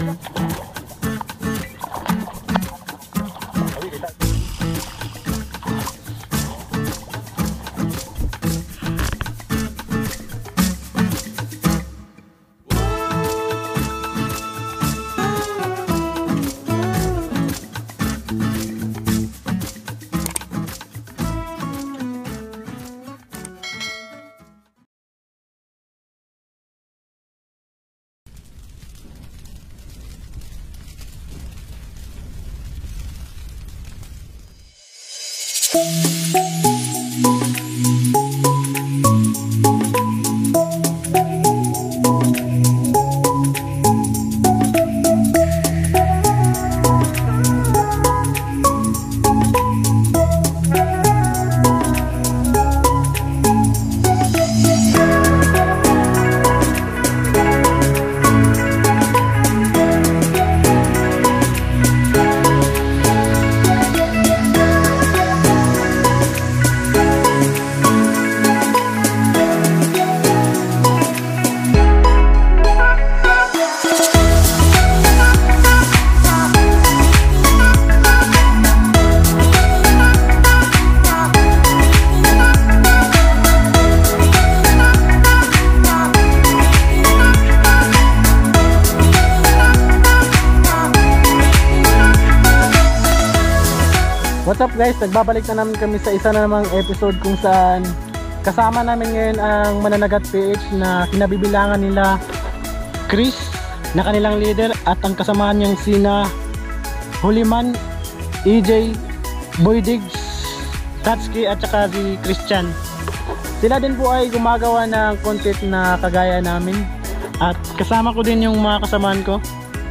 What's up guys, nagbabalik na namin kami sa isa na namang episode kung saan kasama namin ngayon ang Mananagat PH na kinabibilangan nila Chris na kanilang leader at ang kasamahan niyang sina Huliman, EJ, Boy Diggs, Tatsuki at saka si Christian. Sila din po ay gumagawa ng content na kagaya namin at kasama ko din yung mga kasamahan ko.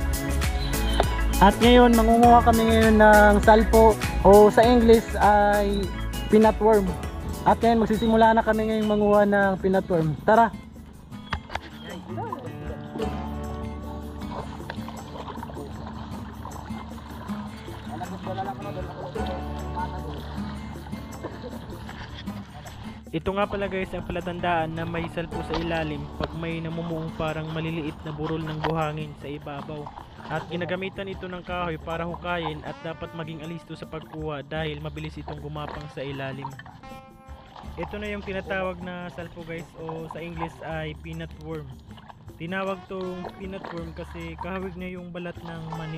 At ngayon mangunguha kami ngayon ng salpo o sa English ay peanut worm. At ngayon magsisimula na kami ngayong manguha ng peanut worm. Tara! Ito nga pala guys ang palatandaan na may salpo sa ilalim pag may namumuong parang maliliit na burol ng buhangin sa ibabaw. At ginagamitan ito ng kahoy para hukayin at dapat maging alisto sa pagkuha dahil mabilis itong gumapang sa ilalim. Ito na yung tinatawag na salpo guys o sa English ay peanut worm. Tinawag tong peanut worm kasi kahawig niya yung balat ng mani.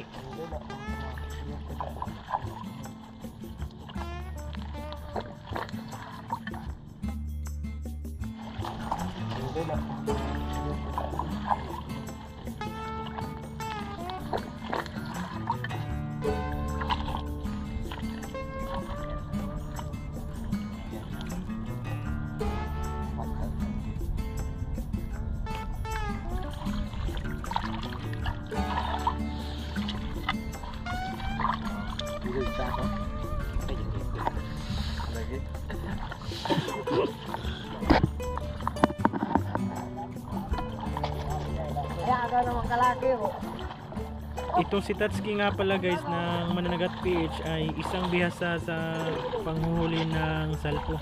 Itong si Tatsuki nga pala guys ng Mananagat PH ay isang bihasa sa panghuhuli ng salpo.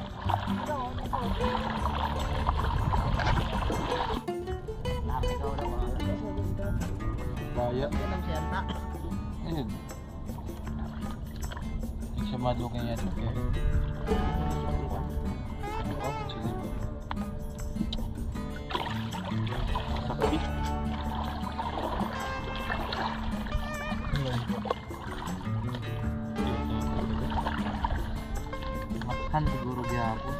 Kaya ayun siya madukay yan sakit makan siguro gihapon.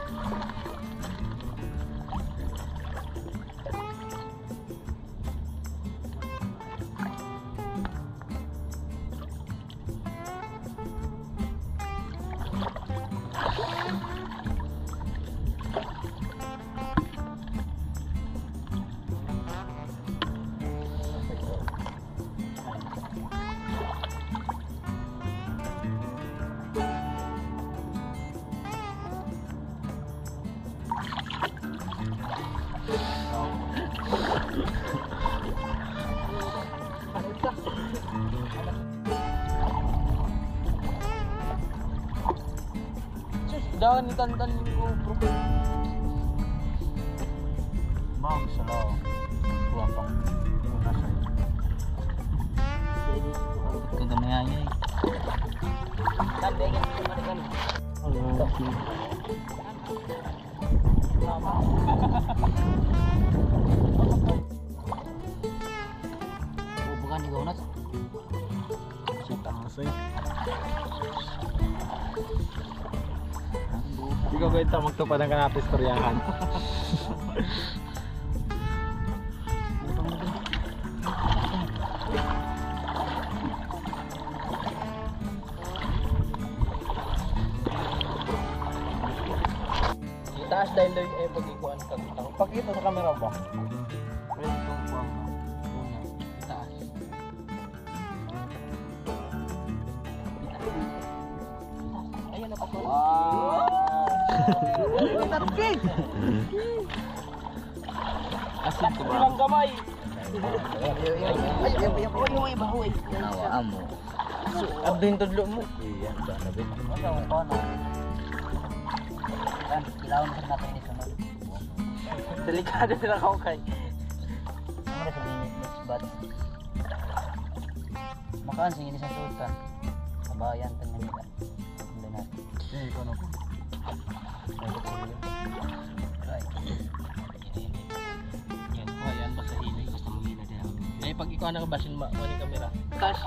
Jangan itan-tan ko bro. Mau salah. Buang pang nasa. Ingay. Tandai kan kan. Bukan di Gonas. Taas eh. Ikaw ba ito magtupad ng kanapis istoryahan? Itaas dahil daw yung pag-ikuan ka. Pakita sa camera ba? Itaas. Ayun na pa po. Wow! Asin ko ba? Ilang gamay! Ay, bahoy. Nawaan mo. Abdin tudlo mo. Iyan, sana ba? Ano ko na? Kan, kilawin sa natin ni sunod. Delikado na ako kay. Ano na sabihin ni next bat? Makaan singin isang sultan. Kabayan tanya nila. Hindi natin. Eh, ikaw na po. Yan, kabayan ba sa hinay? Gusto mo hina din ako. Eh, pag ikaw nakabasin mo yung kamera. Cash.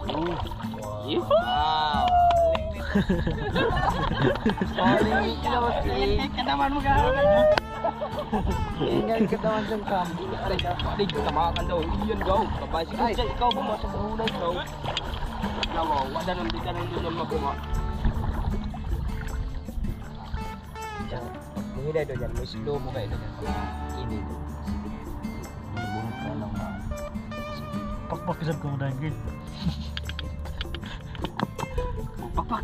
Wow! Paling kilawas kataman mo ka. Ingay katawan ng kam. Aray, tamakan daw. Iyon daw. Kapag sige, ikaw bumasok sa hulay daw. Nawaw, wala nang di ka nang doon maguma. Mungilay daw yan. May slow mo kayo doon. Ini. Buhat ka lang ba? Pakpakisab ka mo dahil gin. Pakpak.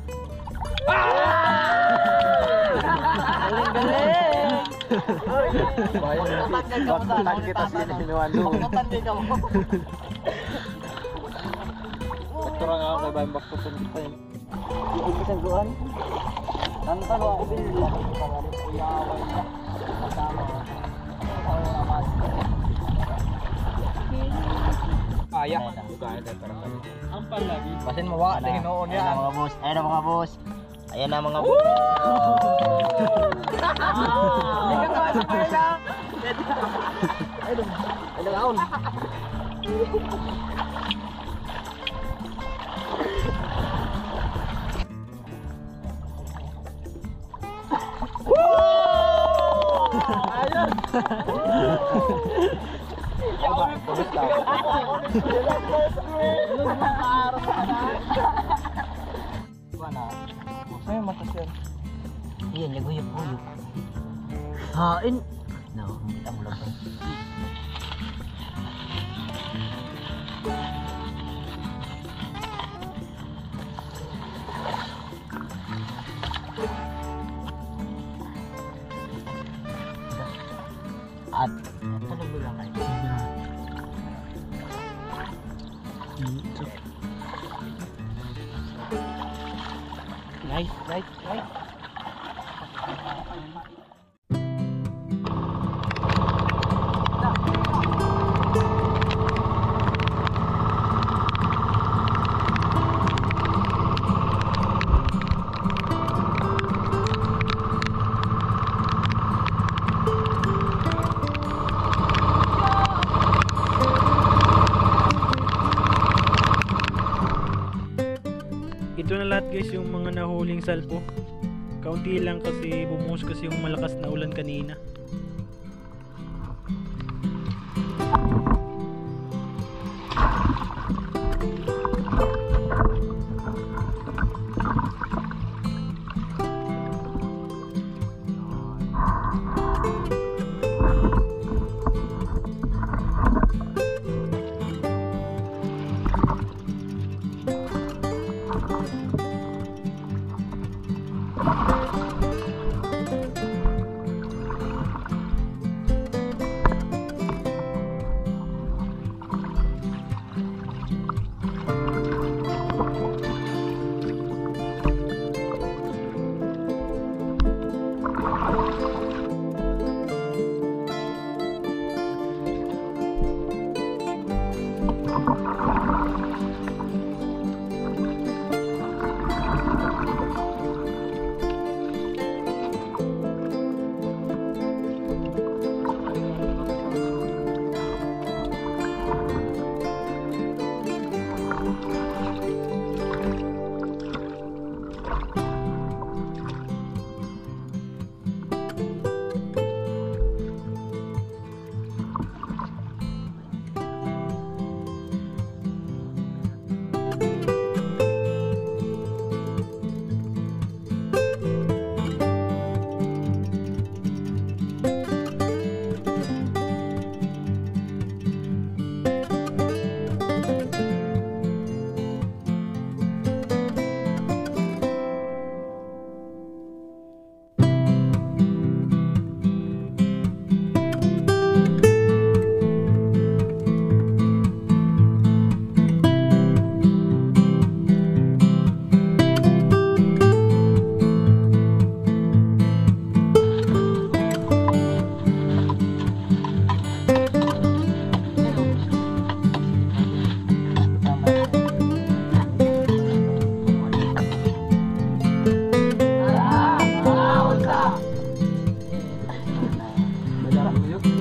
Galing! Baktan kita sini sinualo. Baktan din ako. Turang ako kay Bayang Bakto pun kita yun. Isang doon. Nantan ako binila. Kuyawan niya. Kasama ko. Kaya. Kaya tayo parang kami. Ampal lagi. Basin mo wa. Tingin noon yan. Ayan na mga boss. Ayan na mga boss. Ayan na mga boss. Hindi ka ba sa pala? Ay, nag-aon. Ayun! Ay, matas yan. Iyan, naguyok-uyok. Hain! No, kita mo lang. At, tulog mo lang kayo. Nice, nice, nice. Ito na lahat guys yung mga nahuling salpo. Kaunti lang kasi bumuhos kasi yung malakas na ulan kanina. Ano yun?